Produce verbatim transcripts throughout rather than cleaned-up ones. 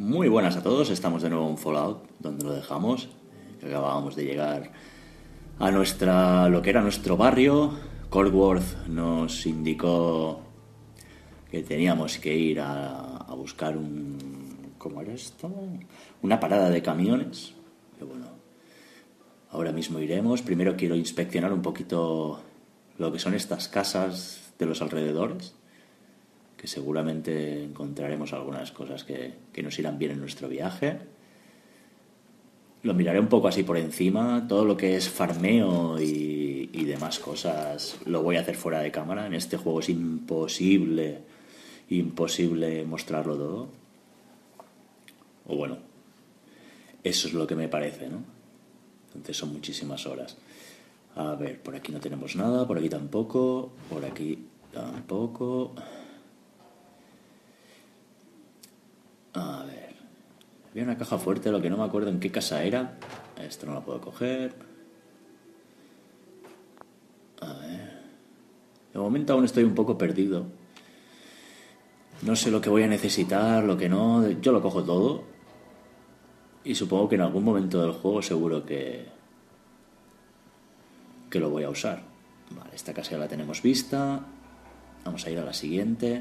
Muy buenas a todos, estamos de nuevo en Fallout, donde lo dejamos. Acabábamos de llegar a nuestra, lo que era nuestro barrio. Coldworth nos indicó que teníamos que ir a, a buscar un... ¿Cómo era esto? Una parada de camiones. Que bueno, ahora mismo iremos. Primero quiero inspeccionar un poquito lo que son estas casas de los alrededores, que seguramente encontraremos algunas cosas que, que nos irán bien en nuestro viaje. Lo miraré un poco así por encima. Todo lo que es farmeo y, y demás cosas lo voy a hacer fuera de cámara. En este juego es imposible, imposible mostrarlo todo. O bueno, eso es lo que me parece, ¿no? Entonces son muchísimas horas. A ver, por aquí no tenemos nada, por aquí tampoco, por aquí tampoco... A ver, había una caja fuerte, lo que no me acuerdo en qué casa era. Esto no lo puedo coger. A ver, de momento aún estoy un poco perdido. No sé lo que voy a necesitar, lo que no. Yo lo cojo todo. Y supongo que en algún momento del juego seguro que que lo voy a usar. Vale, esta casa ya la tenemos vista. Vamos a ir a la siguiente.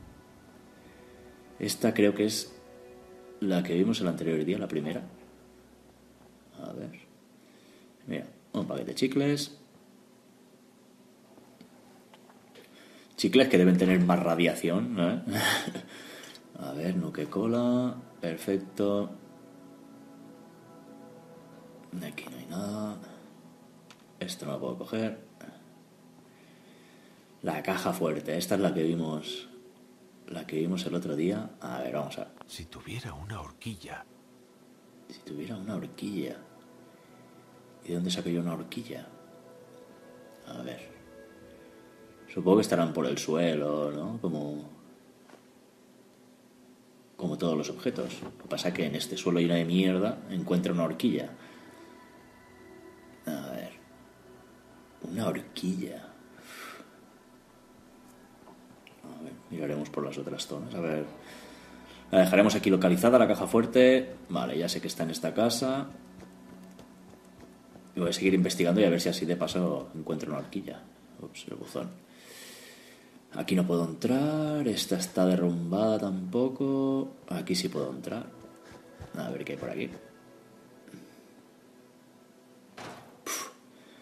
Esta creo que es la que vimos el anterior día, la primera. A ver. Mira, un paquete de chicles. Chicles que deben tener más radiación, ¿eh? A ver, nuque cola. Perfecto. Aquí no hay nada. Esto no lo puedo coger. La caja fuerte. Esta es la que vimos... La que vimos el otro día. A ver, vamos a ver. Si tuviera una horquilla. Si tuviera una horquilla. ¿Y de dónde saco yo una horquilla? A ver. Supongo que estarán por el suelo, ¿no? Como... Como todos los objetos. Lo que pasa es que en este suelo lleno de mierda encuentro una horquilla. A ver. Una horquilla. A ver, miraremos por las otras zonas. A ver. La dejaremos aquí localizada, la caja fuerte. Vale, ya sé que está en esta casa. Y voy a seguir investigando y a ver si así de paso encuentro una horquilla. Ups, el buzón. Aquí no puedo entrar. Esta está derrumbada tampoco. Aquí sí puedo entrar. A ver qué hay por aquí. Uf.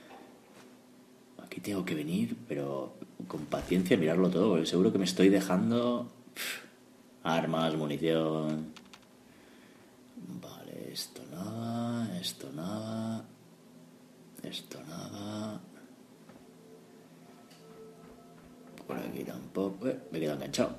Aquí tengo que venir, pero con paciencia mirarlo todo, porque seguro que me estoy dejando... Uf. Armas, munición... Vale, esto nada, esto nada... Esto nada... Por aquí tampoco... Eh, me he quedado enganchado.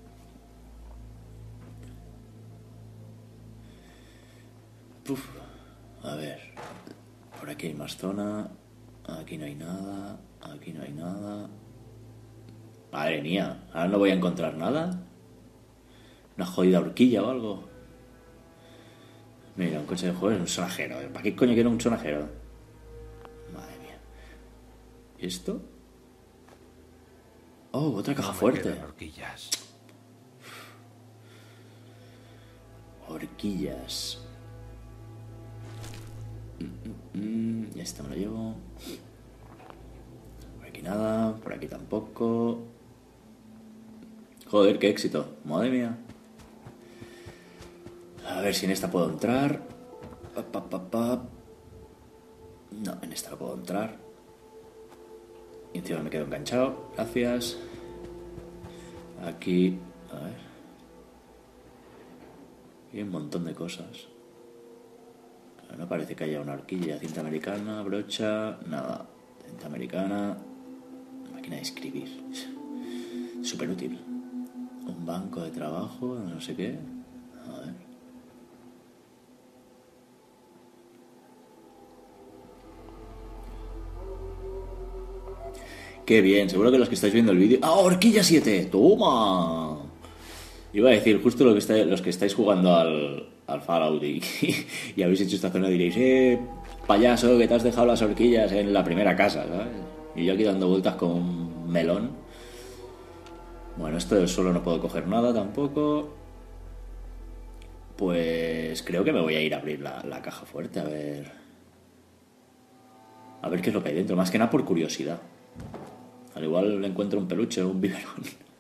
Uf, a ver... Por aquí hay más zona... Aquí no hay nada... Aquí no hay nada... Madre mía, ahora no voy a encontrar nada... Una jodida horquilla o algo. Mira, un coche de juego es un sonajero. ¿Para qué coño quiero un sonajero? Madre mía. ¿Y esto? Oh, otra caja No fuerte. Horquillas. Horquillas. Mm, mm, mm. Esta me lo llevo. Por aquí nada. Por aquí tampoco. Joder, qué éxito. Madre mía. A ver si en esta puedo entrar. Pa, pa, pa, pa. No, en esta no puedo entrar. Y encima me quedo enganchado. Gracias. Aquí. A ver. Hay un montón de cosas. No parece que haya una horquilla. Cinta americana, brocha. Nada. Cinta americana. Máquina de escribir. Súper útil. Un banco de trabajo. No sé qué. A ver. Qué bien, seguro que los que estáis viendo el vídeo... ¡Ah, horquilla siete! ¡Toma! Iba a decir, justo lo que está, los que estáis jugando al, al Fallout y, y habéis hecho esta zona diréis, ¡eh, payaso, que te has dejado las horquillas en la primera casa!, ¿sabes? Y yo aquí dando vueltas con un melón. Bueno, esto del suelo no puedo coger nada tampoco. Pues creo que me voy a ir a abrir la, la caja fuerte, a ver... A ver qué es lo que hay dentro, más que nada por curiosidad. Al igual encuentro un peluche o un biberón.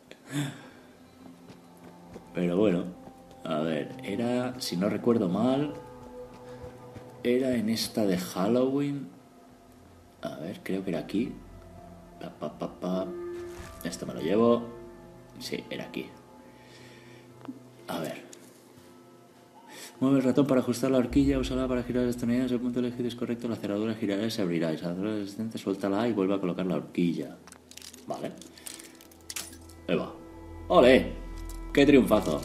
Pero bueno, a ver, era, si no recuerdo mal, era en esta de Halloween. A ver, creo que era aquí. Pa, pa, pa, pa. Esto me lo llevo. Sí, era aquí. A ver. Mueve el ratón para ajustar la horquilla, úsala para girar las tonalidades. El punto elegido es correcto, la cerradura girará y se abrirá. Y cerradura resistente, suéltala y vuelve a colocar la horquilla. Vale. Ahí va. ¡Ole! ¡Qué triunfazo!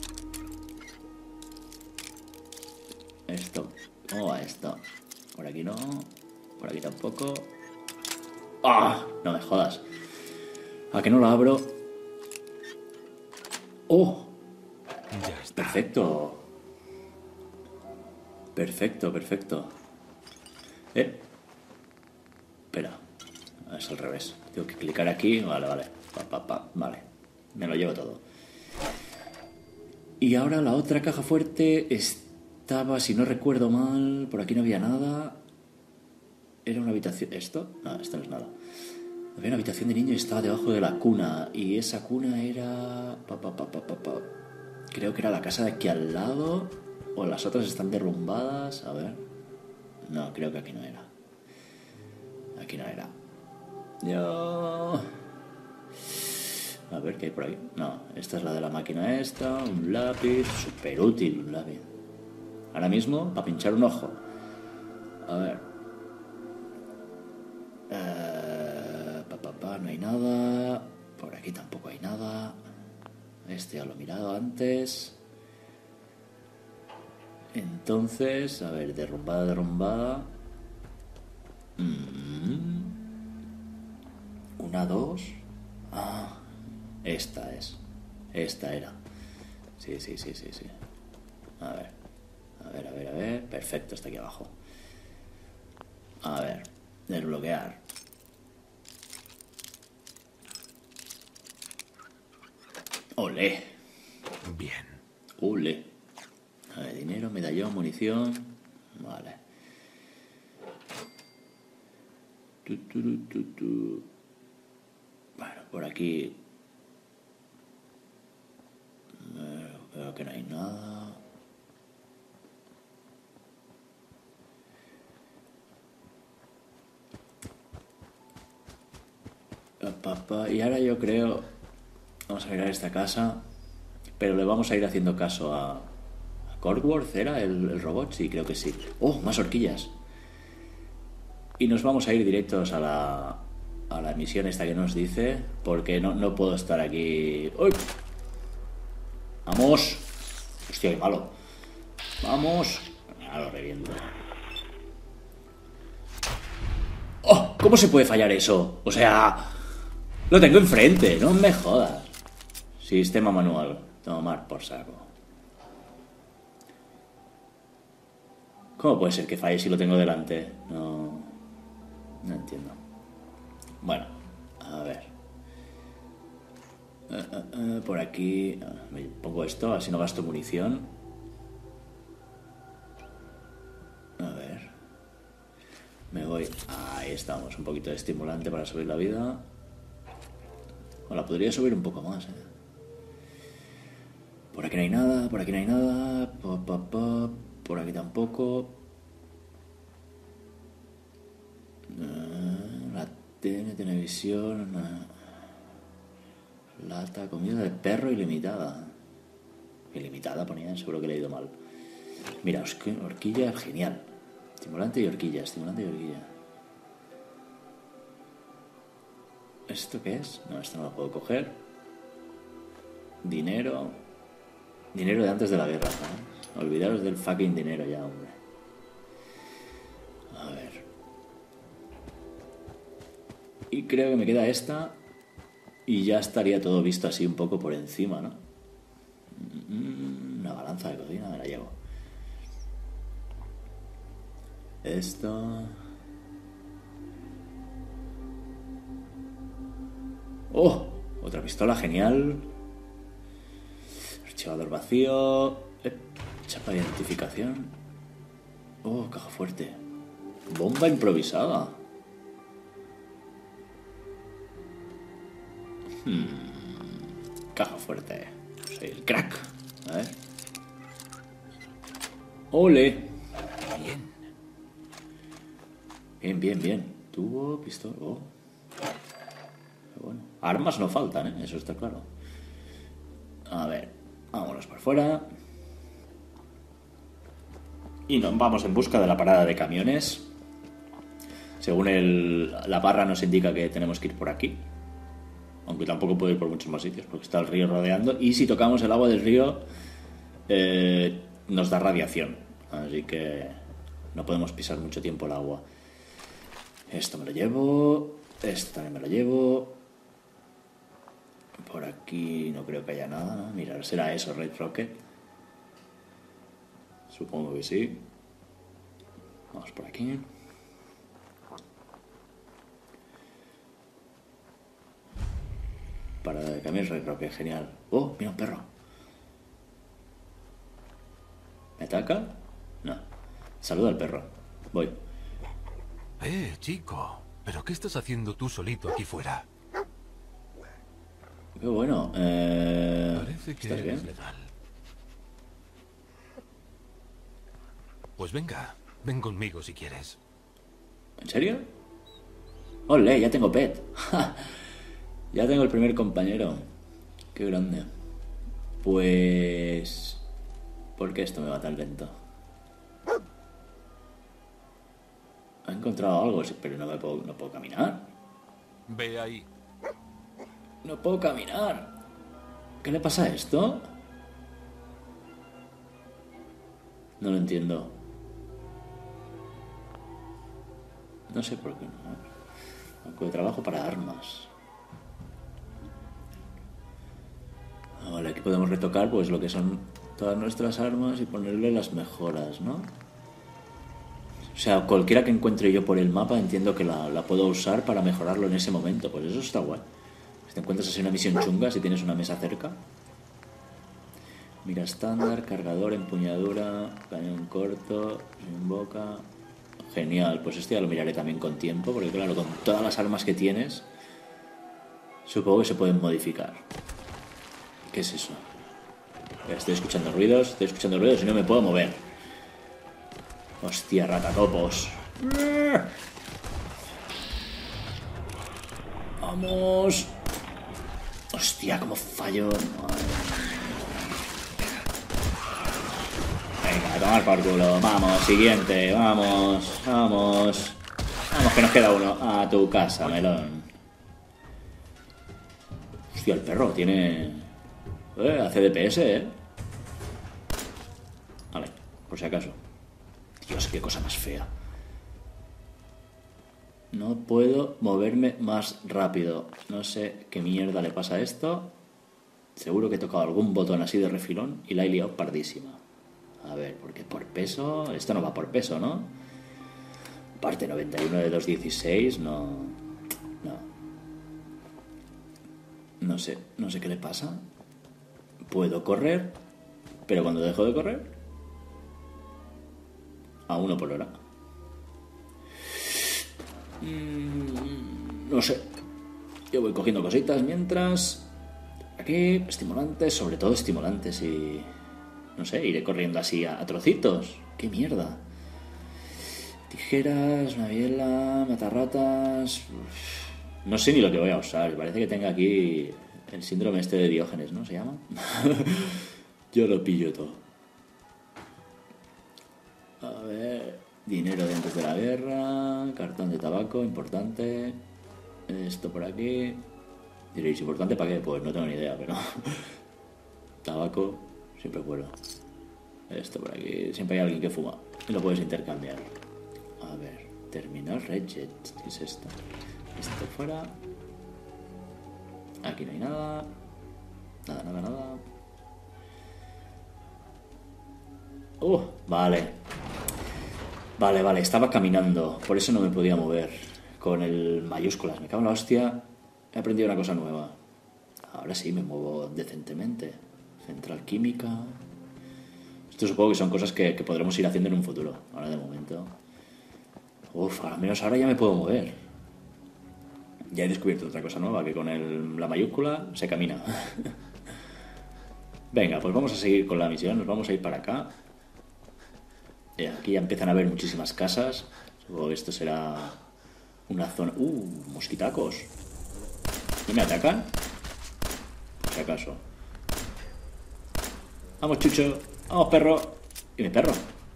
Esto. ¿Cómo va esto? Por aquí no. Por aquí tampoco. ¡Ah! No me jodas. ¿A que no lo abro? ¡Oh! Ya está. Perfecto. Perfecto, perfecto. Eh. Espera. Es al revés. Tengo que clicar aquí. Vale, vale. Pa, pa, pa. Vale. Me lo llevo todo. Y ahora la otra caja fuerte estaba, si no recuerdo mal, por aquí no había nada. Era una habitación... ¿Esto? No, esto no es nada. Había una habitación de niño y estaba debajo de la cuna. Y esa cuna era... Pa, pa, pa, pa, pa, pa. Creo que era la casa de aquí al lado. O las otras están derrumbadas. A ver. No, creo que aquí no era. Aquí no era. Yo... A ver qué hay por ahí. No, esta es la de la máquina esta. Un lápiz. Súper útil un lápiz. Ahora mismo, para pinchar un ojo. A ver. Eh, pa, pa, pa, no hay nada. Por aquí tampoco hay nada. Este ya lo he mirado antes. Entonces, a ver, derrumbada, derrumbada. Mm. Una, dos. Ah, esta es. Esta era. Sí, sí, sí, sí, sí. A ver. A ver, a ver, a ver. Perfecto, está aquí abajo. A ver. Desbloquear. Olé. Bien. Olé. A ver, dinero, medallón, munición. Vale. Tu, tu, tu, tu, tu. Bueno, por aquí eh, veo que no hay nada. Pa, pa. Y ahora yo creo... Vamos a mirar esta casa. Pero le vamos a ir haciendo caso a... a Corkworth, ¿era el, el robot? Sí, creo que sí. ¡Oh, más horquillas! Y nos vamos a ir directos a la... a la misión esta que nos dice, porque no, no puedo estar aquí. ¡Uy! ¡Vamos! Hostia, qué malo. ¡Vamos! Ah, lo reviento. ¡Oh! ¿Cómo se puede fallar eso? O sea, lo tengo enfrente, no me jodas. Sistema manual. Tomar por saco. ¿Cómo puede ser que falle si lo tengo delante? No... No entiendo. Bueno, a ver. Uh, uh, uh, por aquí uh, me pongo esto, así no gasto munición. A ver. Me voy. Ahí estamos, un poquito de estimulante para subir la vida. O la podría subir un poco más, ¿eh? Por aquí no hay nada, por aquí no hay nada. Pa, pa, pa. Por aquí tampoco. Uh, la Tiene televisión, una lata, comida de perro ilimitada. Ilimitada ponía, seguro que he leído mal. Mira, horquilla, genial. Estimulante y horquilla, estimulante y horquilla. ¿Esto qué es? No, esto no lo puedo coger. Dinero. Dinero de antes de la guerra, ¿no? Olvidaros del fucking dinero ya, hombre. A ver. Y creo que me queda esta y ya estaría todo visto así un poco por encima, ¿no? Una balanza de cocina, me la llevo. Esto... ¡Oh! Otra pistola, genial. Archivador vacío. Eh, Chapa de identificación. Oh, caja fuerte. Bomba improvisada. Hmm. Caja fuerte. Soy el crack. A ver. ¡Ole! Bien. Bien, bien, bien. Tubo, pistola... Oh. Bueno. Armas no faltan, ¿eh? Eso está claro. A ver. Vámonos por fuera. Y nos vamos en busca de la parada de camiones. Según el, la barra nos indica que tenemos que ir por aquí. Aunque tampoco puedo ir por muchos más sitios porque está el río rodeando. Y si tocamos el agua del río, eh, nos da radiación. Así que no podemos pisar mucho tiempo el agua. Esto me lo llevo. Esto también me lo llevo. Por aquí no creo que haya nada, ¿no? Mira, será eso, Red Rocket. Supongo que sí. Vamos por aquí. Parada de camiones, Red Rocket, genial. Oh, mira un perro. ¿Me ataca? No. Saluda al perro. Voy. Eh, chico. ¿Pero qué estás haciendo tú solito aquí fuera? Qué bueno. Eh... Parece que ¿Estás eres bien? legal. Pues venga, ven conmigo si quieres. ¿En serio? ¡Ole! Ya tengo pet. Ya tengo el primer compañero. Qué grande. Pues... ¿por qué esto me va tan lento? ¿Ha encontrado algo? Sí, pero no me puedo, no puedo caminar. Ve ahí. No puedo caminar. ¿Qué le pasa a esto? No lo entiendo. No sé por qué no. Banco de trabajo para armas. Vale, aquí podemos retocar pues lo que son todas nuestras armas y ponerle las mejoras, ¿no? O sea, cualquiera que encuentre yo por el mapa entiendo que la, la puedo usar para mejorarlo en ese momento. Pues eso está guay. Si te encuentras así una misión chunga, si tienes una mesa cerca. Mira estándar, cargador, empuñadura, cañón corto, sin boca. Genial, pues esto ya lo miraré también con tiempo, porque claro, con todas las armas que tienes, supongo que se pueden modificar. ¿Qué es eso? Estoy escuchando ruidos, estoy escuchando ruidos y no me puedo mover. Hostia, ratatopos. Vamos. Hostia, cómo fallo. Venga, a tomar por culo. Vamos, siguiente. Vamos, vamos. Vamos, que nos queda uno. A tu casa, melón. Hostia, el perro tiene... Eh, hace D P S, eh. Vale, por si acaso. Dios, qué cosa más fea. No puedo moverme más rápido. No sé qué mierda le pasa a esto. Seguro que he tocado algún botón así de refilón y la he liado pardísima. A ver, porque por peso... Esto no va por peso, ¿no? Parte noventa y uno de doscientos dieciséis, no... No. No sé, no sé qué le pasa. Puedo correr, pero cuando dejo de correr... A uno por hora. Mm, no sé. Yo voy cogiendo cositas mientras... Aquí, estimulantes, sobre todo estimulantes y... No sé, iré corriendo así a, a trocitos. ¡Qué mierda! Tijeras, una biela, matarratas... Uf, no sé ni lo que voy a usar. Parece que tenga aquí el síndrome este de Diógenes, ¿no? ¿Se llama? Yo lo pillo todo. A ver... Dinero de antes de la guerra... Cartón de tabaco, importante... Esto por aquí... Diréis, ¿importante para qué? Pues no tengo ni idea, pero... Tabaco... Siempre vuelo. Esto por aquí... Siempre hay alguien que fuma. Y lo puedes intercambiar. A ver... Terminal Redjet. ¿Qué es esto? Esto fuera... Aquí no hay nada... Nada, nada, nada... Uh, vale. Vale, vale, estaba caminando. Por eso no me podía mover. Con el mayúsculas. Me cago en la hostia. He aprendido una cosa nueva. Ahora sí me muevo decentemente. Central química. Esto Esto supongo que son cosas que, que podremos ir haciendo en un futuro. Ahora de momento... Uf, al menos ahora ya me puedo mover. Ya he descubierto otra cosa nueva, que con el, la mayúscula se camina. Venga, pues vamos a seguir con la misión. Nos vamos a ir para acá. Y aquí ya empiezan a haber muchísimas casas. Supongo que esto será una zona... ¡Uh! Mosquitacos. ¿Y me atacan? Por si acaso. Vamos, Chucho. Vamos, perro. ¿Y mi perro?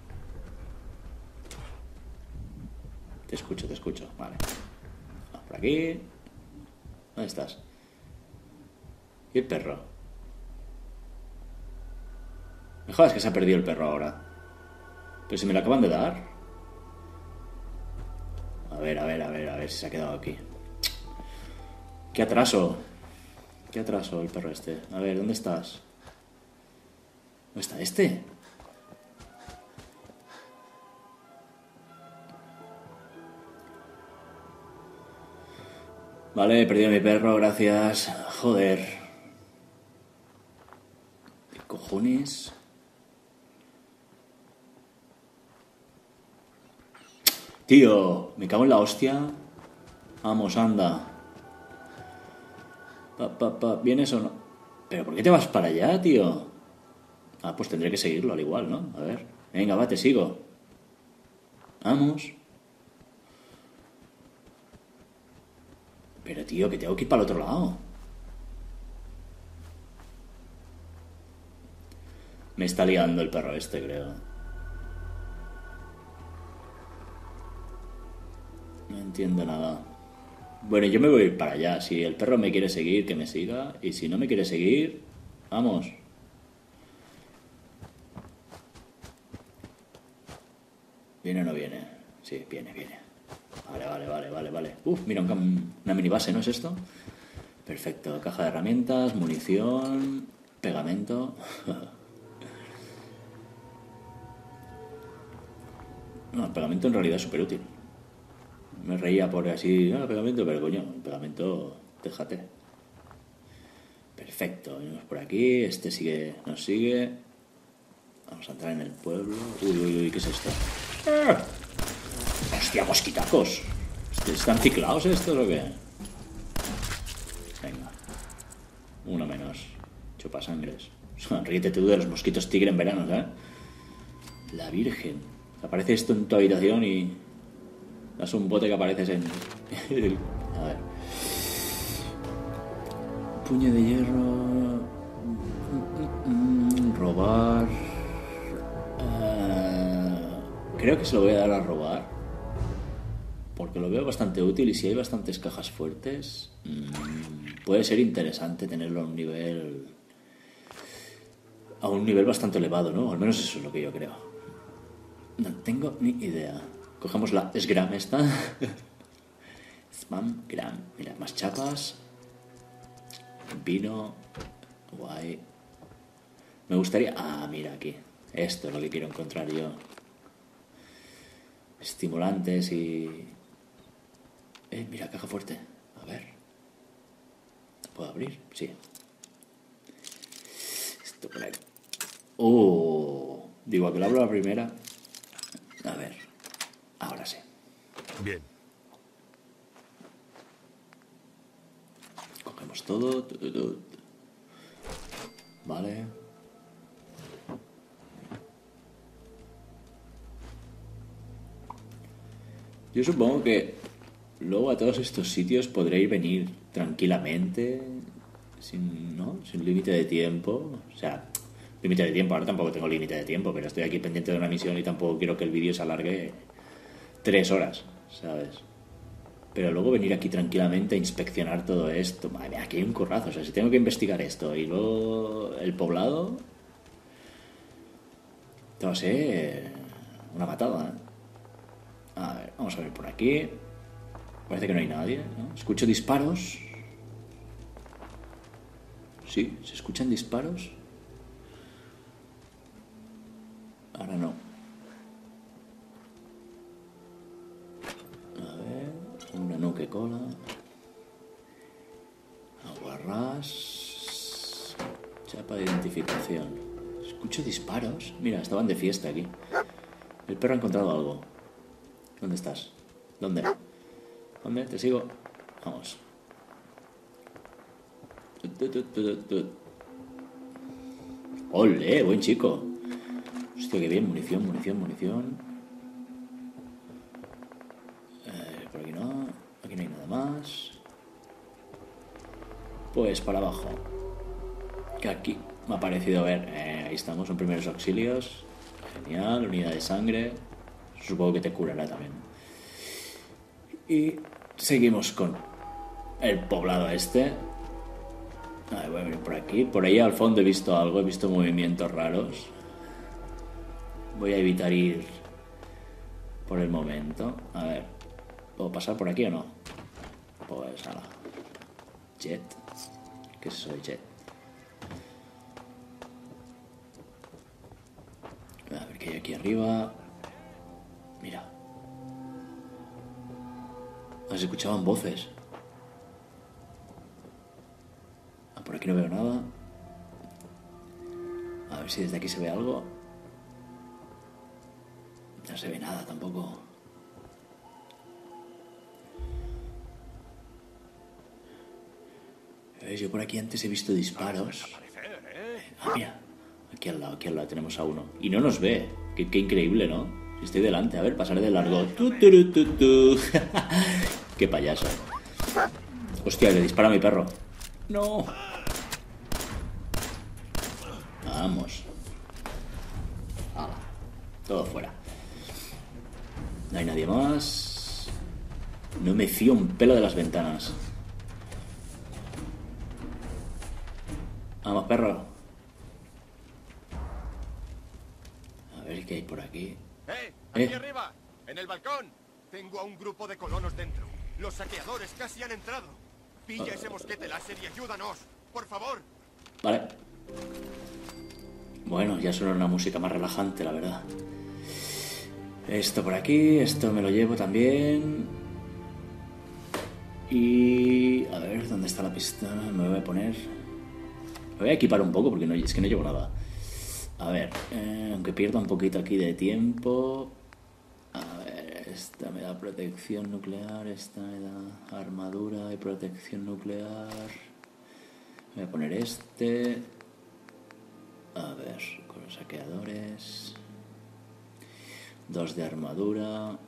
Te escucho, te escucho. Vale. Vamos por aquí. ¿Dónde estás? ¿Y el perro? Me jodas que se ha perdido el perro ahora. Pero si me lo acaban de dar. A ver, a ver, a ver, a ver si se ha quedado aquí. ¡Qué atraso! ¡Qué atraso el perro este! A ver, ¿dónde estás? ¿Dónde está este? Vale, he perdido a mi perro, gracias. Joder. ¿Qué cojones? Tío, me cago en la hostia. Vamos, anda. Pa, pa, pa. ¿Vienes o no? ¿Pero por qué te vas para allá, tío? Ah, pues tendré que seguirlo al igual, ¿no? A ver. Venga, va, te sigo. Vamos. Pero, tío, que tengo que ir para el otro lado. Me está liando el perro este, creo. No entiendo nada. Bueno, yo me voy a ir para allá. Si el perro me quiere seguir, que me siga. Y si no me quiere seguir, vamos. ¿Viene o no viene? Sí, viene, viene. Vale, vale, vale, vale, vale. Uf, mira, un, una mini base, ¿no es esto? Perfecto. Caja de herramientas, munición, pegamento. No, el pegamento en realidad es súper útil. Me reía por así, ah, pegamento, pero coño, el pegamento, déjate. Perfecto, venimos por aquí, este sigue, nos sigue. Vamos a entrar en el pueblo. Uy, uy, uy, ¿qué es esto? ¡Ah! ¡Hostia, mosquitacos! ¿Están ciclados estos o qué? Venga. Uno menos. Chupasangres. Ríete tú de los mosquitos tigre en verano, ¿eh? La Virgen. Aparece esto en tu habitación y... das un bote que apareces en... A ver. Puño de hierro... Robar... Uh... Creo que se lo voy a dar a robar. Porque lo veo bastante útil y si hay bastantes cajas fuertes... Mmm, puede ser interesante tenerlo a un nivel... a un nivel bastante elevado, ¿no? Al menos eso es lo que yo creo. No tengo ni idea. Cogemos la Sgram esta. Spam Gram. Mira, más chapas. Vino. Guay. Me gustaría... Ah, mira aquí. Esto es lo que quiero encontrar yo. Estimulantes y... Eh, mira, caja fuerte. A ver. ¿Puedo abrir? Sí. Esto por ahí. Oh. Digo, ¿a que lo abro la primera? A ver. Ahora sí. Bien. Cogemos todo. Vale. Yo supongo que luego a todos estos sitios podréis venir tranquilamente, sin, ¿no? Sin límite de tiempo. O sea, límite de tiempo, ahora tampoco tengo límite de tiempo, pero estoy aquí pendiente de una misión y tampoco quiero que el vídeo se alargue tres horas, ¿sabes? Pero luego venir aquí tranquilamente a inspeccionar todo esto. Madre mía, aquí hay un currazo. O sea, si tengo que investigar esto y luego el poblado, te va a ser una matada, ¿eh? A ver, vamos a ver por aquí. Parece que no hay nadie, ¿no? Escucho disparos. Sí, ¿se escuchan disparos? Ahora no. A ver, una nuque cola. Aguarrás. Chapa de identificación. Escucho disparos. Mira, estaban de fiesta aquí. El perro ha encontrado algo. ¿Dónde estás? ¿Dónde? ¿Dónde? Te sigo. Vamos. ¡Ole! Buen chico. Hostia, qué bien. Munición, munición, munición. Eh, por aquí no. Aquí no hay nada más. Pues para abajo. Que aquí me ha parecido ver. Eh, ahí estamos, son primeros auxilios. Genial, unidad de sangre. Supongo que te curará también. Y seguimos con el poblado este. A ver, voy a venir por aquí. Por ahí al fondo he visto algo, he visto movimientos raros. Voy a evitar ir por el momento. A ver, ¿puedo pasar por aquí o no? Pues nada. Jet. ¿Qué es eso de jet? A ver qué hay aquí arriba. Mira. Ah, se escuchaban voces. Ah, por aquí no veo nada. A ver si desde aquí se ve algo. No se ve nada tampoco. ¿Ves? Yo por aquí antes he visto disparos. Ah, mira. Aquí al lado, aquí al lado tenemos a uno. Y no nos ve. Qué, qué increíble, ¿no? Si estoy delante. A ver, pasaré de largo. Tu, tu, tu, tu. Qué payaso. Hostia, le dispara a mi perro. No. Vamos. Hala. Todo fuera. No hay nadie más. No me fío un pelo de las ventanas. Vamos, perro. A ver qué hay por aquí. ¡Eh! ¡Aquí ¿Eh? arriba! ¡En el balcón! Tengo a un grupo de colonos dentro. Los saqueadores casi han entrado. Pilla ese mosquete láser y ayúdanos. ¡Por favor! Vale. Bueno, ya suena una música más relajante, la verdad. Esto por aquí, esto me lo llevo también. Y... a ver, ¿dónde está la pistola? Me voy a poner... Me voy a equipar un poco porque no, es que no llevo nada. A ver, eh, aunque pierda un poquito aquí de tiempo. A ver, esta me da protección nuclear, esta me da armadura y protección nuclear. Voy a poner este. A ver, con los saqueadores. Dos de armadura.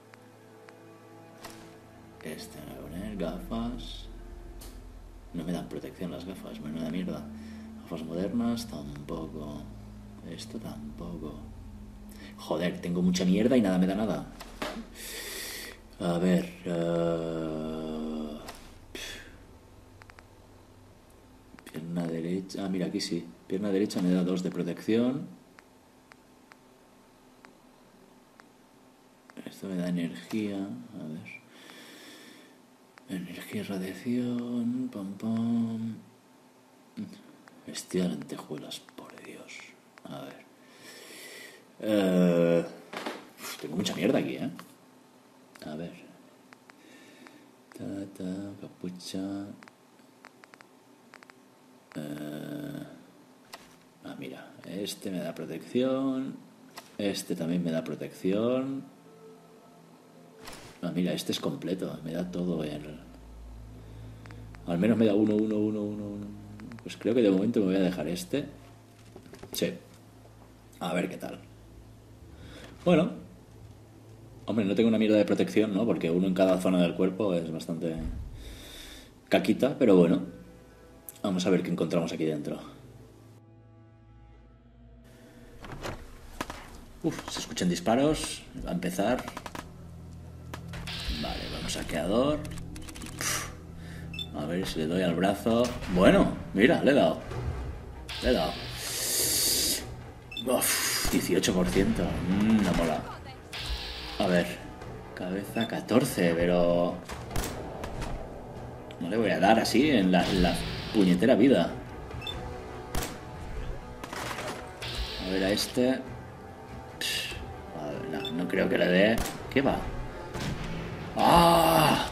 Este me voy a poner, gafas. No me dan protección las gafas, menuda mierda. Gafas modernas, tampoco. Esto tampoco. Joder, tengo mucha mierda y nada me da nada. A ver... Uh... Pierna derecha... Ah, mira, aquí sí. Pierna derecha me da dos de protección. Esto me da energía. A ver... Energía y radiación... Pam, pam... Vestir lentejuelas, por Dios. A ver... Uh... Uf, tengo mucha mierda aquí, ¿eh? A ver... Ta, ta, capucha... Uh... Ah, mira, este me da protección. Este también me da protección. Ah, mira, este es completo. Me da todo el... Al menos me da uno, uno, uno, uno, uno. Pues creo que de momento me voy a dejar este. Sí. A ver qué tal. Bueno. Hombre, no tengo una mierda de protección, ¿no? Porque uno en cada zona del cuerpo es bastante caquita, pero bueno. Vamos a ver qué encontramos aquí dentro. Uf, se escuchan disparos. Va a empezar. Vale, vamos a saqueador. Uf, a ver si le doy al brazo. Bueno, mira, le he dado. Le he dado. Uf, dieciocho por ciento. Mmm, no mola. A ver. Cabeza catorce, pero... No le voy a dar así en la, en la puñetera vida. A ver a este. A ver, no, no creo que le dé. ¿Qué va? ¡Ah!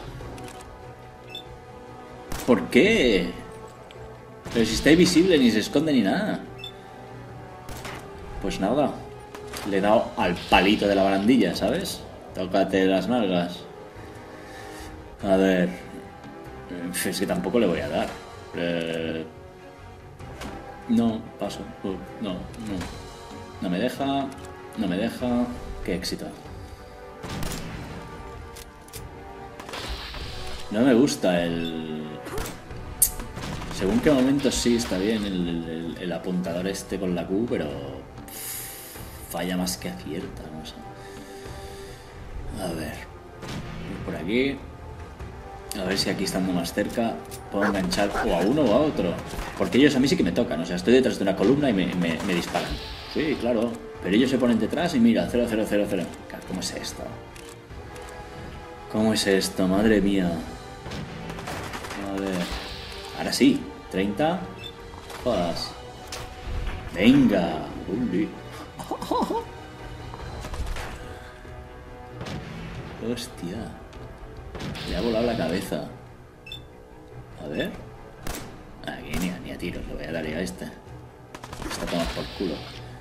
¿Por qué? Pero si está invisible, ni se esconde ni nada. pues nada. Le he dado al palito de la barandilla, ¿sabes? Tócate las nalgas. A ver... Es que tampoco le voy a dar. Eh... No, paso. Uh, no, no. No me deja. No me deja. Qué éxito. No me gusta el... Según qué momentos sí está bien el, el, el apuntador este con la Q, pero... Falla más que acierta, no sé. A ver. Por aquí. A ver si aquí estando más cerca puedo enganchar o a uno o a otro. Porque ellos a mí sí que me tocan. O sea, estoy detrás de una columna y me, me, me disparan. Sí, claro. Pero ellos se ponen detrás y mira, cero, cero, cero, cero. ¿Cómo es esto? ¿Cómo es esto? Madre mía. A ver. Ahora sí. treinta. Jodas. Venga. Uli. Hostia. Le ha volado la cabeza. A ver. Aquí ni a, ni a tiros le voy a dar a este. Está tomado por culo.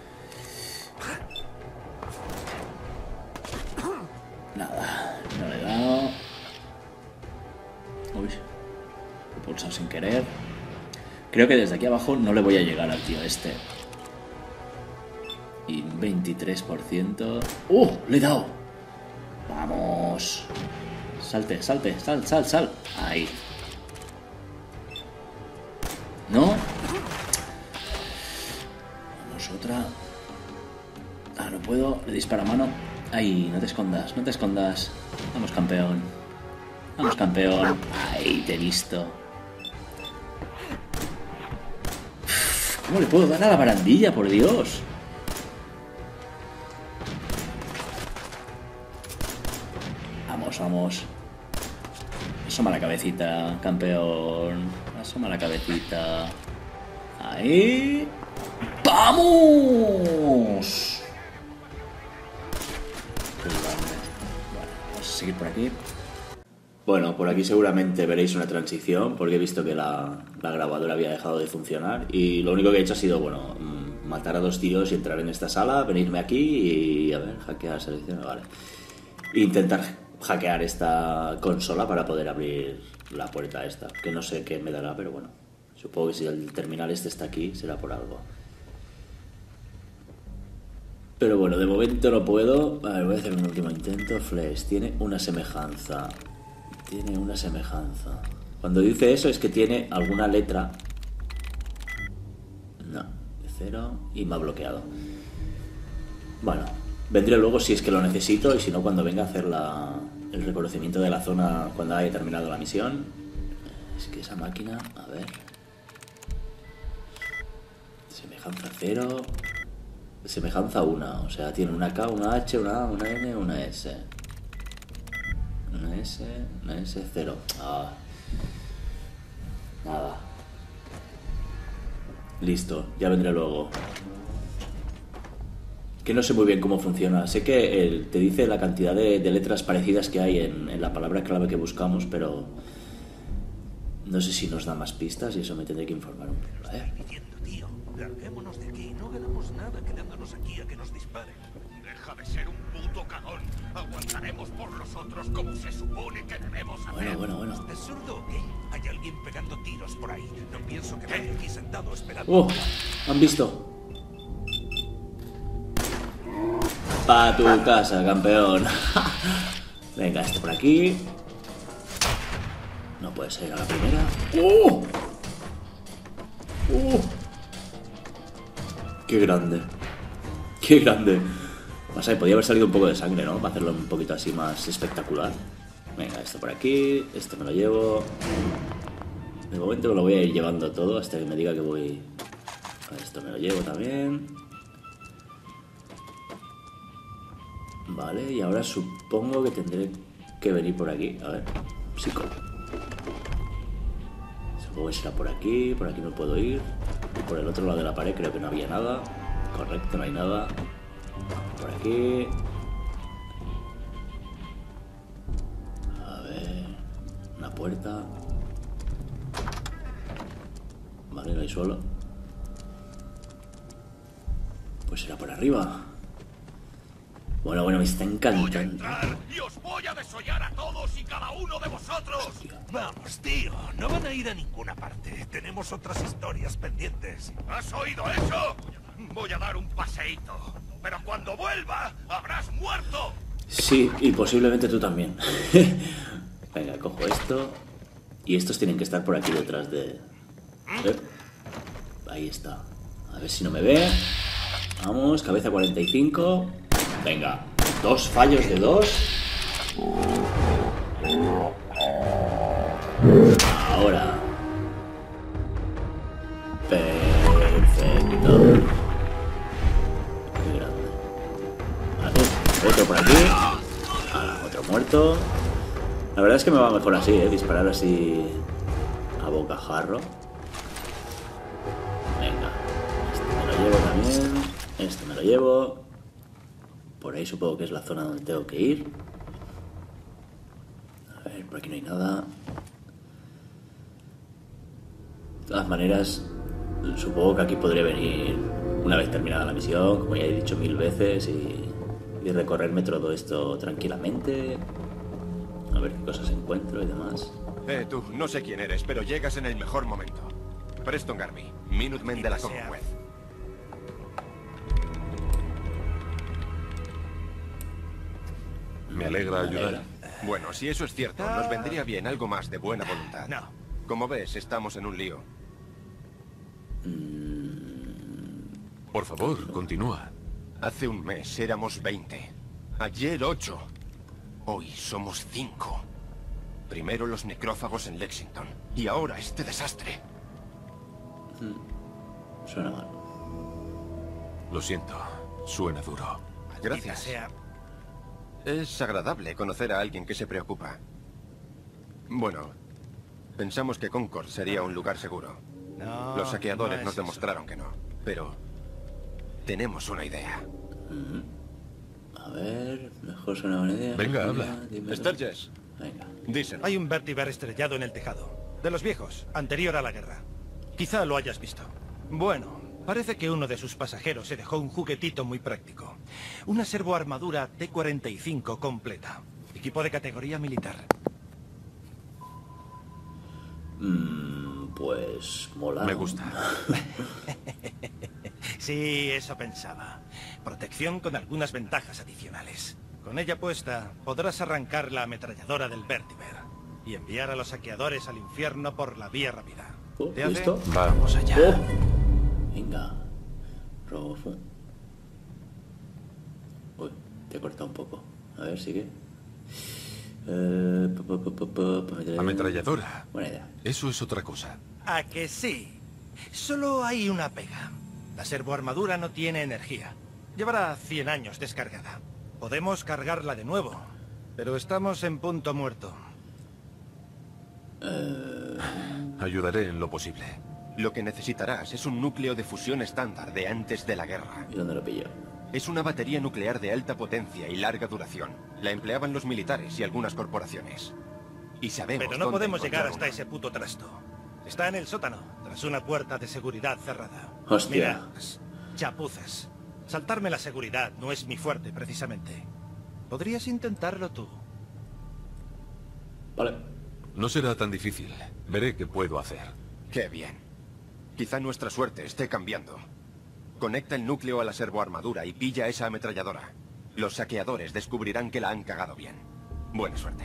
Nada. No le he dado. Uy. He pulsado sin querer. Creo que desde aquí abajo no le voy a llegar al tío este. Y un veintitrés por ciento. ¡Uh! ¡Le he dado! ¡Vamos! Salte, salte, sal, sal, sal. Ahí. ¿No? Vamos, otra. Ah, no puedo. Le dispara a mano. Ahí, no te escondas, no te escondas. Vamos, campeón. Vamos, campeón. Ahí, te he visto. ¿Cómo le puedo dar a la barandilla, por Dios? Vamos, vamos. Asoma la cabecita, campeón. Asoma la cabecita. Ahí. ¡Vamos! Bueno, vamos a seguir por aquí. Bueno, por aquí seguramente veréis una transición, porque he visto que la, la grabadora había dejado de funcionar y lo único que he hecho ha sido, bueno, matar a dos tíos y entrar en esta sala, venirme aquí y, a ver, hackear, seleccionar, vale. Intentar hackear esta consola para poder abrir la puerta esta, que no sé qué me dará, pero bueno, supongo que si el terminal este está aquí será por algo. Pero bueno, de momento no puedo. A ver, voy a hacer un último intento. Flash, tiene una semejanza. Tiene una semejanza. Cuando dice eso es que tiene alguna letra. No, de cero. Y me ha bloqueado. Bueno, vendré luego si es que lo necesito. Y si no, cuando venga a hacer la, el reconocimiento de la zona cuando haya terminado la misión. Es que esa máquina, a ver. Semejanza cero. Semejanza una. O sea, tiene una K, una H, una A, una N, una S. Una S, una S, cero. Ah. Nada. Listo, ya vendré luego. Que no sé muy bien cómo funciona. Sé que el, te dice la cantidad de, de letras parecidas que hay en, en la palabra clave que buscamos, pero no sé si nos da más pistas y eso me tendré que informar un poco. A ver. Tío, larguémonos de aquí. No ganamos nada quedándonos aquí a que nos disparen. Deja de ser un puto cagón. Aguantaremos por los otros como se supone que debemos hacer. Bueno, bueno, bueno. ¿Estás sordo o qué? Hay alguien pegando tiros por ahí. No pienso quedarme aquí sentado esperando. ¡Oh! Han visto. Pa' tu casa, campeón. Venga, este por aquí. No puede ser a la primera. ¡Oh! ¡Oh! ¡Qué grande! ¡Qué grande! Pasa que podía haber salido un poco de sangre, ¿no? Para hacerlo un poquito así más espectacular. Venga, esto por aquí. Esto me lo llevo. De momento me lo voy a ir llevando todo hasta que me diga que voy... Esto me lo llevo también. Vale, y ahora supongo que tendré que venir por aquí. A ver, psico. Supongo que será por aquí. Por aquí no puedo ir. Y por el otro lado de la pared creo que no había nada. Correcto, no hay nada. Por aquí. A ver. Una puerta. Vale, no hay suelo. Pues Pues será por arriba. Bueno, bueno, me está Voy a encantando. entrar y os voy a desollar a todos y cada uno de vosotros. Hostia. Vamos, tío, no van a ir a ninguna parte. Tenemos otras historias pendientes. ¿Has oído eso? Voy a dar un paseíto. Pero cuando vuelva, habrás muerto. Sí, y posiblemente tú también. Venga, cojo esto. Y estos tienen que estar por aquí detrás de... ¿Eh? Ahí está. A ver si no me ve. Vamos, cabeza cuarenta y cinco. Venga, dos fallos de dos. Ahora. Perfecto. Muy grande. Vale, otro por aquí. Ahora, otro muerto. La verdad es que me va mejor así, ¿eh? Disparar así a bocajarro. Venga. Este me lo llevo también. Este me lo llevo. Por ahí supongo que es la zona donde tengo que ir. A ver, por aquí no hay nada. De todas maneras, supongo que aquí podría venir una vez terminada la misión, como ya he dicho mil veces, y, y recorrerme todo esto tranquilamente. A ver qué cosas encuentro y demás. Eh, tú, no sé quién eres, pero llegas en el mejor momento. Preston Garvey, Minutemen de la Commonwealth. Me alegra ayudar. Bueno, si eso es cierto, nos vendría bien algo más de buena voluntad. No. Como ves, estamos en un lío. Por favor, continúa. Hace un mes éramos veinte. Ayer ocho. Hoy somos cinco. Primero los necrófagos en Lexington. Y ahora este desastre. Suena mal. Lo siento, suena duro. Gracias. Sea... Es agradable conocer a alguien que se preocupa. Bueno, pensamos que Concord sería un lugar seguro. No, Los saqueadores no es nos eso. demostraron que no. Pero tenemos una idea. A ver, mejor suena buena idea. Venga, Venga, habla. dímelo. Sturges, Venga. díselo. Hay un vertiver estrellado en el tejado. De los viejos, anterior a la guerra. Quizá lo hayas visto. Bueno, parece que uno de sus pasajeros se dejó un juguetito muy práctico. Una servoarmadura T cuarenta y cinco completa. Equipo de categoría militar. Mm, pues mola. Me gusta. Sí, eso pensaba. Protección con algunas ventajas adicionales. Con ella puesta, podrás arrancar la ametralladora del vertiver y enviar a los saqueadores al infierno por la vía rápida. Oh, ¿Te hace? ¿listo? Vamos allá. Oh. Venga. Robo. Uy, te he cortado un poco. A ver, sigue. Eh, pa, pa, pa, pa, pa, ametralladora. Ametralladora. Buena idea. Eso es otra cosa. ¿A que sí? Solo hay una pega. La servoarmadura no tiene energía. Llevará cien años descargada. Podemos cargarla de nuevo, pero estamos en punto muerto. Ayudaré en lo posible. Lo que necesitarás es un núcleo de fusión estándar de antes de la guerra. ¿Y dónde lo pillo? Es una batería nuclear de alta potencia y larga duración. La empleaban los militares y algunas corporaciones. Y sabemos Pero no dónde podemos llegar encontrar hasta una. ese puto trasto. Está en el sótano, tras una puerta de seguridad cerrada. Hostia. Mira, chapuzas. Saltarme la seguridad no es mi fuerte, precisamente. Podrías intentarlo tú. Vale. No será tan difícil. Veré qué puedo hacer. Qué bien. Quizá nuestra suerte esté cambiando. Conecta el núcleo a la servoarmadura y pilla esa ametralladora. Los saqueadores descubrirán que la han cagado bien. Buena suerte.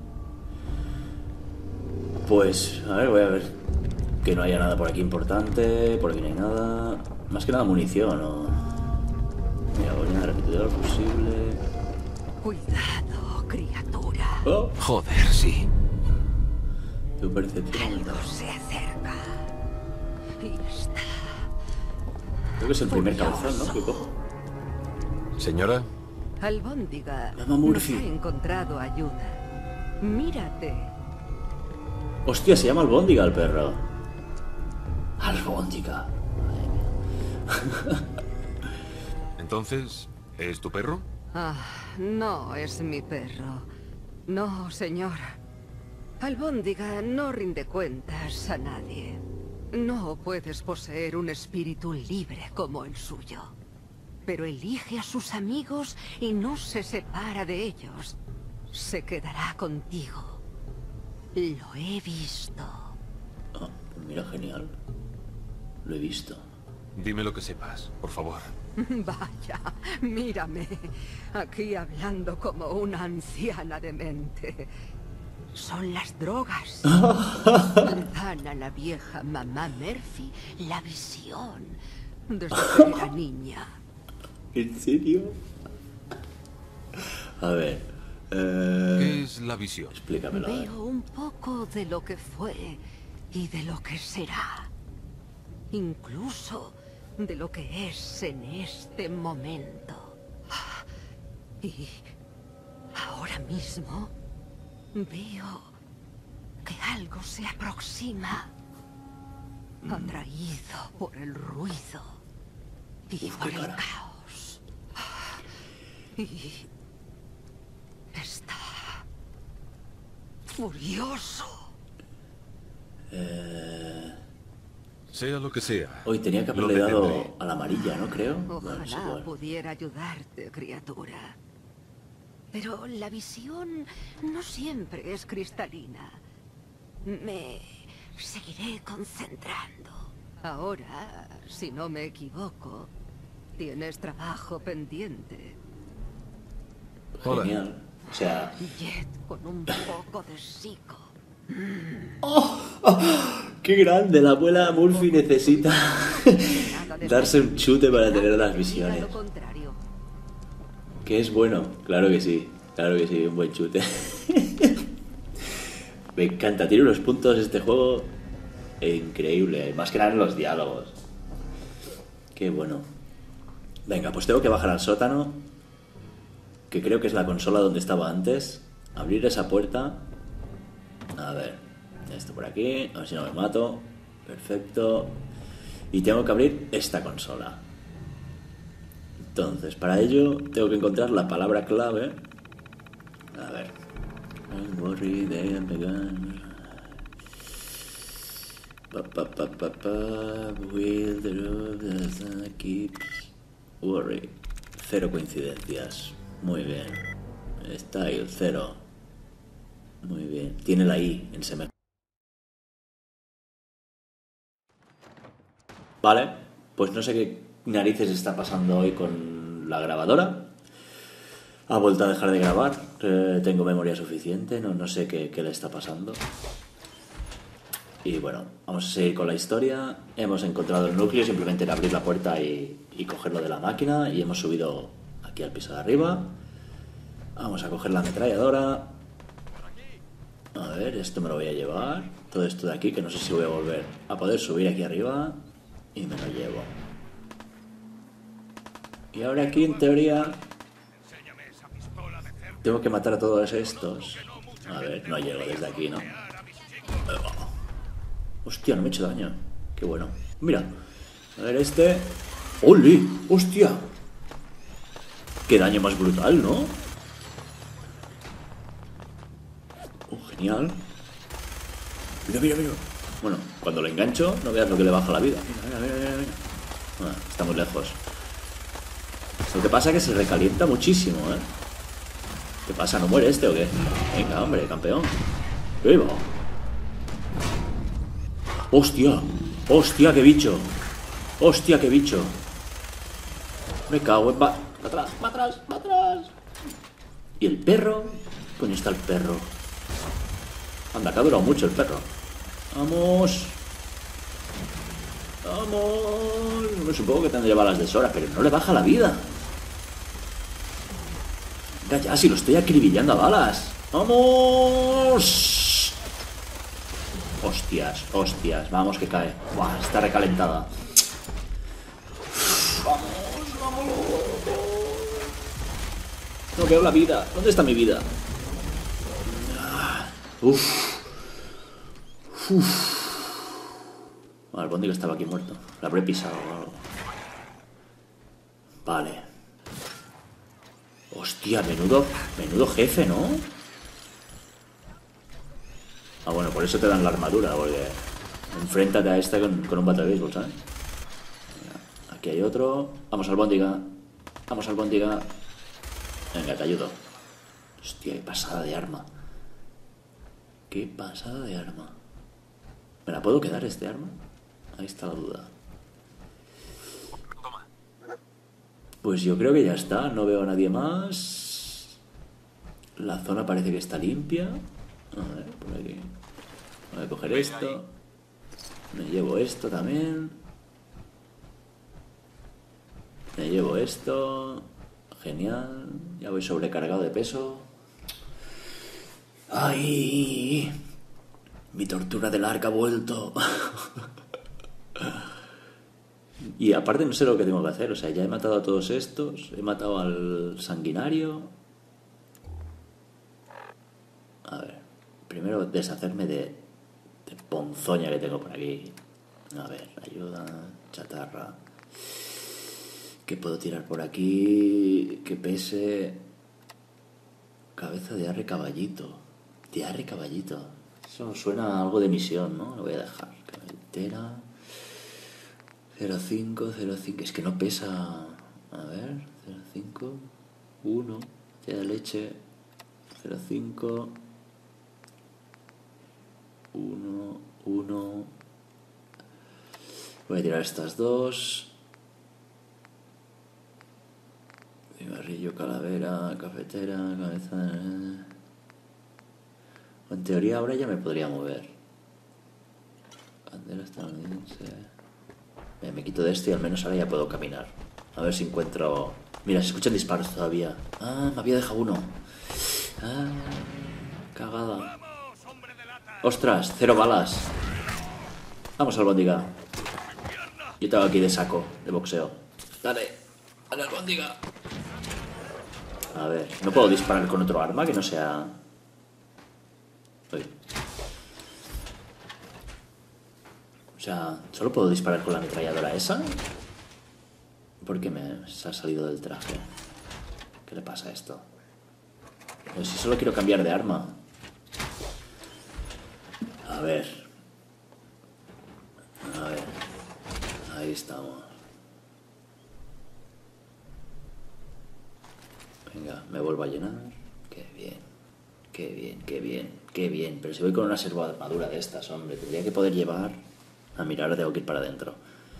Pues, a ver, voy a ver que no haya nada por aquí importante. Por aquí no hay nada. Más que nada munición, ¿no? Mira, voy a repetir lo posible. Cuidado, criatura. ¡Oh! Joder, sí. Tu percepción. Algo se acerca. Y está. Creo que es el primer cabezón, ¿no? Que cojo. Señora, Albóndiga Llama nos Murphy. ha encontrado ayuda. Mírate. Hostia, se llama Albóndiga el perro. Albóndiga. Madre mía. entonces, ¿es tu perro? Ah, no es mi perro. No, señor. Albóndiga no rinde cuentas a nadie. No puedes poseer un espíritu libre como el suyo. pero elige a sus amigos y no se separa de ellos. Se quedará contigo. Lo he visto. Ah, pues mira, genial. Lo he visto. Dime lo que sepas, por favor. Vaya, mírame. Aquí hablando como una anciana demente. Son las drogas. Le dan a la vieja mamá Murphy la visión desde que era niña. ¿En serio? A ver... Eh... ¿Qué es la visión? Explícamelo. Veo un poco de lo que fue y de lo que será. Incluso de lo que es en este momento. Y ahora mismo veo que algo se aproxima, atraído por el ruido y Uf, por qué el cara. caos. Y está furioso. Eh... Sea lo que sea. Hoy tenía que lo haberle dado detendré. a la amarilla, ¿no creo? Bueno, Ojalá sí, bueno. pudiera ayudarte, criatura. Pero la visión no siempre es cristalina. Me seguiré concentrando. Ahora, si no me equivoco, tienes trabajo pendiente. Hola. Genial. O sea... Jet con un poco de psico. ¡Qué grande! La abuela Murphy necesita Nada de darse un chute para tener nada las que diga visiones. lo contrario. Que es bueno, claro que sí, claro que sí, un buen chute. Me encanta, tiene unos puntos este juego increíble, más que nada en los diálogos. Qué bueno. Venga, pues tengo que bajar al sótano, que creo que es la consola donde estaba antes. Abrir esa puerta. A ver, esto por aquí, a ver si no me mato. Perfecto. Y tengo que abrir esta consola. Entonces, para ello tengo que encontrar la palabra clave. A ver. Don't worry, they have begun. Pa, pa, pa, pa, pa. Will the road that keeps worry. Cero coincidencias. Muy bien. Style, cero. Muy bien. Tiene la I en semejanza. Vale, pues no sé qué narices está pasando hoy con la grabadora. Ha vuelto a dejar de grabar. Eh, tengo memoria suficiente, no, no sé qué, qué le está pasando. Y bueno, vamos a seguir con la historia. Hemos encontrado el núcleo, simplemente era abrir la puerta y, y cogerlo de la máquina. Y hemos subido aquí al piso de arriba. Vamos a coger la ametralladora. A ver, esto me lo voy a llevar. Todo esto de aquí, que no sé si voy a volver a poder subir aquí arriba. Y me lo llevo. Y ahora aquí, en teoría, tengo que matar a todos estos. A ver, no llego desde aquí, ¿no? Hostia, no me he hecho daño. Qué bueno. Mira. A ver este. ¡Oli! ¡Hostia! Qué daño más brutal, ¿no? Oh, genial. Mira, mira, mira. Bueno, cuando lo engancho, no veas lo que le baja la vida. Mira, mira, mira, mira. Bueno, está muy lejos. Lo que pasa es que se recalienta muchísimo, ¿eh? ¿Qué pasa? ¿No muere este o qué? Venga, hombre, campeón. ¡Viva! ¡Hostia! ¡Hostia, qué bicho! ¡Hostia, qué bicho! Me cago en... ¡Va atrás, va atrás, va atrás! ¿Y el perro? ¿Dónde está el perro? Anda, que ha durado mucho el perro. ¡Vamos! ¡Vamos! Me supongo que tendría balas de sobra, pero no le baja la vida. Venga ya, si lo estoy acribillando a balas. ¡Vamos! Hostias, hostias. Vamos que cae. Buah, está recalentada. Vamos, vamos. No veo la vida. ¿Dónde está mi vida? Uf. Uf. Bueno, el bondi que estaba aquí muerto. Lo habré pisado o algo. Vale. Hostia, menudo, menudo jefe, ¿no? Ah, bueno, por eso te dan la armadura, porque enfréntate a esta con, con un bate de béisbol, ¿sabes? Aquí hay otro. Vamos al bóndiga. Vamos, albóndiga. Venga, te ayudo. Hostia, qué pasada de arma. Qué pasada de arma. ¿Me la puedo quedar este arma? Ahí está la duda. Toma. Pues yo creo que ya está. No veo a nadie más. La zona parece que está limpia. A ver, por aquí. Voy a coger esto. Me llevo esto también. Me llevo esto. Genial. Ya voy sobrecargado de peso. ¡Ay! Mi tortura del arca ha vuelto. Y aparte no sé lo que tengo que hacer. O sea, ya he matado a todos estos. He matado al sanguinario. A ver. Primero deshacerme de, de ponzoña que tengo por aquí. A ver, ayuda, chatarra. ¿Qué puedo tirar por aquí? Que pese. Cabeza de arre caballito. De arre caballito. Eso suena a algo de misión, ¿no? Lo voy a dejar. Caballitera. cero cinco, cero cinco. Es que no pesa. A ver. cero cinco. uno. Botella de leche. cero cinco. uno. uno. Voy a tirar estas dos. Cigarrillo, calavera, cafetera, cabeza. En teoría ahora ya me podría mover. Bandera estadounidense. Eh, me quito de esto y al menos ahora ya puedo caminar. A ver si encuentro. Mira, se escuchan disparos todavía. Ah, me había dejado uno. Ah, cagada. Ostras, cero balas. Vamos, albóndiga. Yo tengo aquí de saco, de boxeo. Dale, dale, albóndiga. A ver, ¿no puedo disparar con otro arma que no sea...? Uy. O sea, ¿solo puedo disparar con la ametralladora esa? ¿Por qué me se ha salido del traje? ¿Qué le pasa a esto? Pues si solo quiero cambiar de arma. A ver. A ver. Ahí estamos. Venga, me vuelvo a llenar. Qué bien. Qué bien, qué bien, qué bien. Pero si voy con una serva armadura de estas, hombre, tendría que poder llevar... A mirar, tengo que ir para adentro.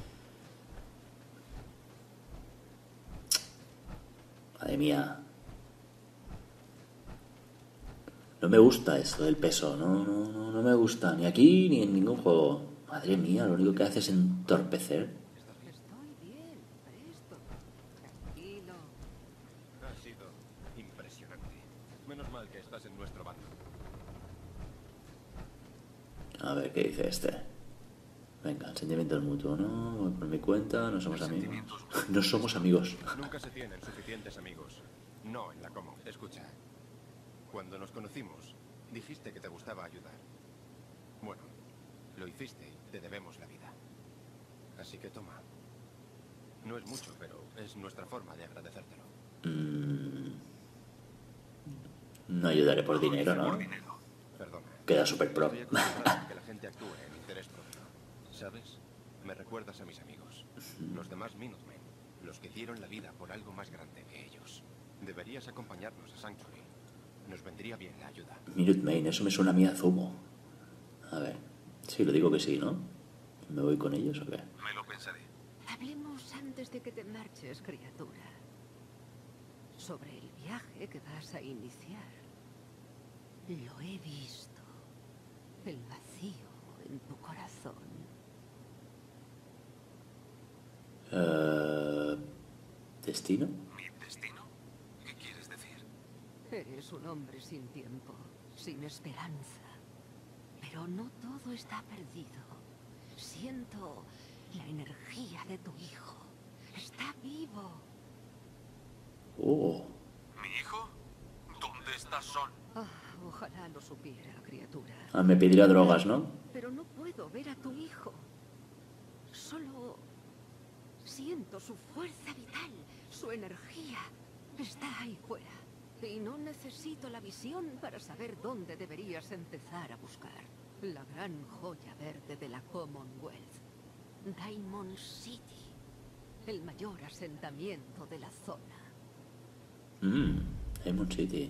Madre mía. No me gusta eso del peso. No, no, no, no me gusta. Ni aquí ni en ningún juego. Madre mía, lo único que hace es entorpecer. Estoy bien, presto. Tranquilo. Ha sido impresionante. Menos mal que estás en nuestro bando. A ver, ¿qué dice este? Venga, sentimientos mutuos, ¿no? Voy por mi cuenta, no somos amigos. No somos amigos. Nunca se tienen suficientes amigos. No en la Common. Escucha. Cuando nos conocimos, dijiste que te gustaba ayudar. Bueno, lo hiciste y te debemos la vida. Así que toma. No es mucho, pero es nuestra forma de agradecértelo. Mm, no ayudaré por dinero, ¿no? Perdona. Queda super pro. Estoy acostumbrado a que la gente actúe en interés propio. ¿Sabes? Me recuerdas a mis amigos. Los demás Minutemen. Los que dieron la vida por algo más grande que ellos. Deberías acompañarnos a Sanctuary. Nos vendría bien la ayuda. Minutemen, eso me suena a mí a Zumo. A ver, sí, lo digo que sí, ¿no? ¿Me voy con ellos o qué? Me lo pensaré. Hablemos antes de que te marches, criatura. Sobre el viaje que vas a iniciar. Lo he visto. El vacío en tu corazón. Uh, ¿Destino? ¿Mi destino? ¿Qué quieres decir? Eres un hombre sin tiempo, sin esperanza. Pero no todo está perdido. Siento la energía de tu hijo. Está vivo. Oh. ¿Mi hijo? ¿Dónde está Son? Ah, ojalá lo supiera, criatura. Ah, me pedirá drogas, ¿no? Pero no puedo ver a tu hijo. Solo siento su fuerza vital, su energía. Está ahí fuera. Y no necesito la visión para saber dónde deberías empezar a buscar. La gran joya verde de la Commonwealth. Diamond City. el mayor asentamiento de la zona. Mmm, Diamond City.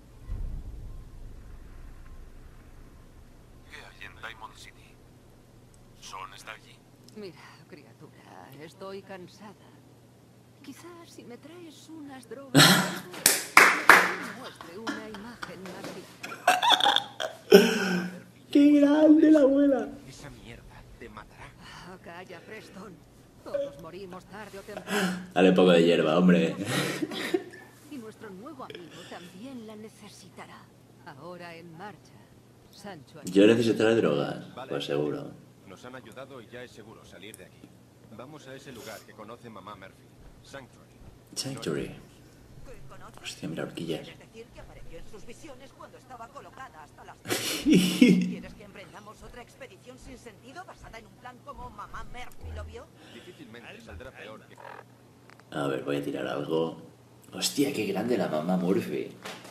¿Qué hay en Diamond City? ¿Son está allí? Mira, criatura, estoy cansada. Quizás si me traes unas drogas, me muestre una imagen más clara. ¡Qué grande la abuela! Esa mierda te matará. Ah, calla, Preston. Todos morimos tarde o temprano. Dale un poco de hierba, hombre. Y nuestro nuevo amigo también la necesitará. Ahora en marcha. Sancho. Yo necesitaré drogas, Vale. pues seguro. Nos han ayudado y ya es seguro salir de aquí. Vamos a ese lugar que conoce mamá Murphy. Sanctuary. Sanctuary. Hostia, mira horquillas. ¿Quieres decir que apareció en sus visiones cuando estaba colocada hasta las... ¿Quieres que emprendamos otra expedición sin sentido basada en un plan como mamá Murphy lo vio? Difícilmente saldrá peor que... A ver, voy a tirar algo. Hostia, qué grande la mamá Murphy.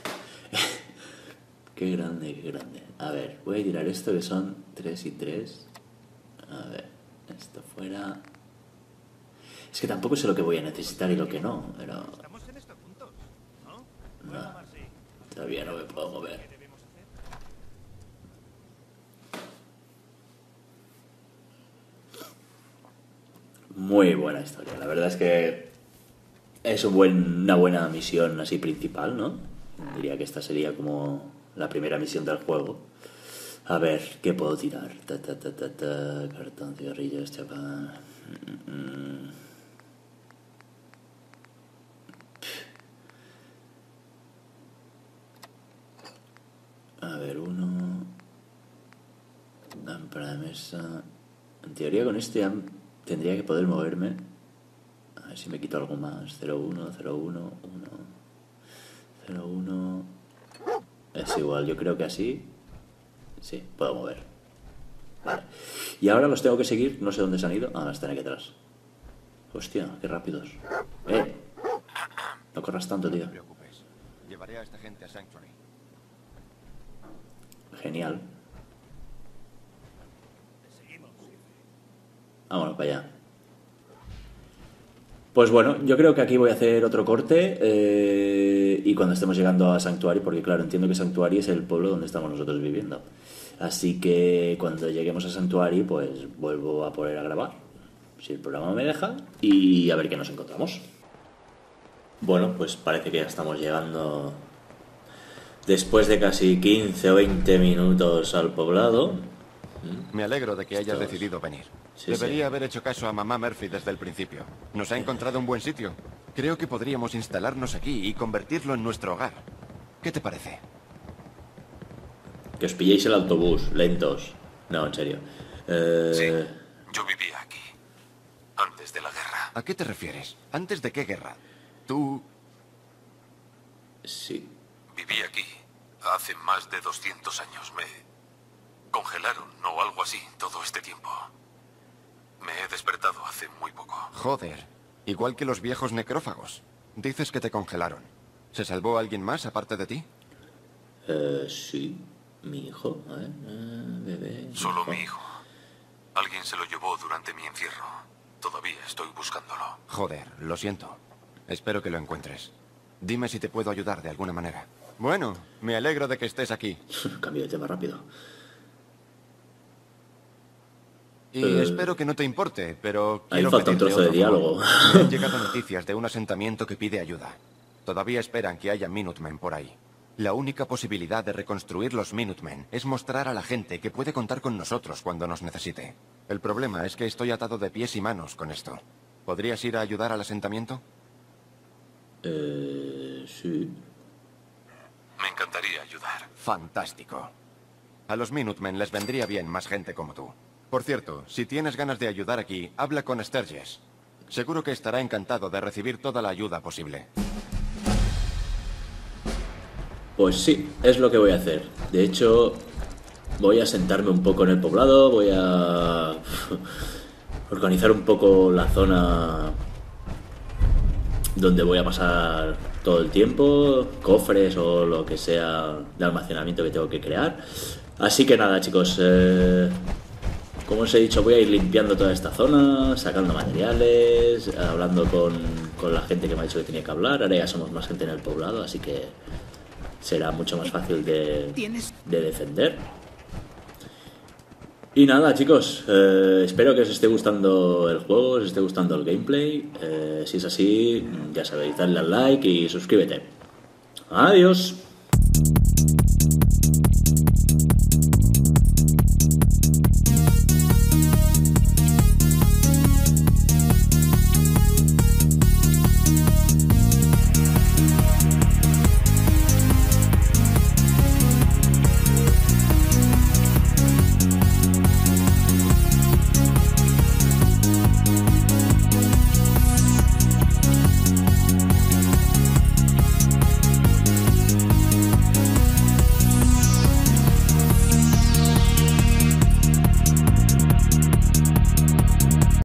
Qué grande, qué grande. A ver, voy a tirar esto que son tres y tres. A ver, esto fuera... Es que tampoco sé lo que voy a necesitar y lo que no, pero... Estamos en esto juntos, ¿no? No, todavía no me puedo mover. ¿Qué debemos hacer? Muy buena historia. La verdad es que es un buen, una buena misión así principal, ¿no? Diría que esta sería como la primera misión del juego. A ver, ¿qué puedo tirar? Ta, ta, ta, ta, ta, cartón, cigarrillos, chapa... Mm, mm. A ver, uno... Lámpara de mesa... En teoría con este ya tendría que poder moverme. A ver si me quito algo más. cero uno, cero uno, uno... cero uno... Es igual, yo creo que así... Sí, puedo mover. Vale. Y ahora los tengo que seguir, no sé dónde se han ido. Ah, están aquí atrás. Hostia, qué rápidos. ¡Eh! No corras tanto, tío. No te preocupes. Llevaré a esta gente a Sanctuary. Genial. Vámonos para allá. Pues bueno, yo creo que aquí voy a hacer otro corte eh, y cuando estemos llegando a Sanctuary, porque claro, entiendo que Sanctuary es el pueblo donde estamos nosotros viviendo. Así que cuando lleguemos a Sanctuary, pues vuelvo a poner a grabar, si el programa me deja, y a ver qué nos encontramos. Bueno, pues parece que ya estamos llegando después de casi quince o veinte minutos al poblado. Me alegro de que hayas Estos- decidido venir. Sí, Debería sí. haber hecho caso a mamá Murphy desde el principio. Nos ha encontrado un buen sitio. Creo que podríamos instalarnos aquí y convertirlo en nuestro hogar. ¿Qué te parece? Que os pilléis el autobús, lentos. No, en serio. Eh, Sí, yo vivía aquí. Antes de la guerra. ¿A qué te refieres? ¿Antes de qué guerra? Tú... sí. Viví aquí. Hace más de doscientos años. Me congelaron o algo así todo este tiempo. Me he despertado hace muy poco. Joder. Igual que los viejos necrófagos. Dices que te congelaron. ¿Se salvó alguien más aparte de ti? Eh, sí. Mi hijo, a ver, eh, bebé. Solo hijo. mi hijo. Alguien se lo llevó durante mi encierro. Todavía estoy buscándolo. Joder, lo siento. Espero que lo encuentres. Dime si te puedo ayudar de alguna manera. Bueno, me alegro de que estés aquí. Cambio de tema rápido. Y Eh, espero que no te importe, pero ahí quiero falta un pedirte trozo de otro favor. diálogo. Me han llegado noticias de un asentamiento que pide ayuda. Todavía esperan que haya Minutemen por ahí. La única posibilidad de reconstruir los Minutemen es mostrar a la gente que puede contar con nosotros cuando nos necesite. El problema es que estoy atado de pies y manos con esto. ¿Podrías ir a ayudar al asentamiento? Eh, sí. Me encantaría ayudar. Fantástico. A los Minutemen les vendría bien más gente como tú. Por cierto, si tienes ganas de ayudar aquí, habla con Sturges. Seguro que estará encantado de recibir toda la ayuda posible. Pues sí, es lo que voy a hacer. De hecho, voy a sentarme un poco en el poblado, voy a organizar un poco la zona donde voy a pasar todo el tiempo, cofres o lo que sea de almacenamiento que tengo que crear. Así que nada, chicos, eh, como os he dicho, voy a ir limpiando toda esta zona, sacando materiales, hablando con, con la gente que me ha dicho que tenía que hablar. Ahora ya somos más gente en el poblado, así que será mucho más fácil de, de defender. Y nada, chicos, eh, espero que os esté gustando el juego, os esté gustando el gameplay. Eh, si es así, ya sabéis, dadle al like y suscríbete. Adiós.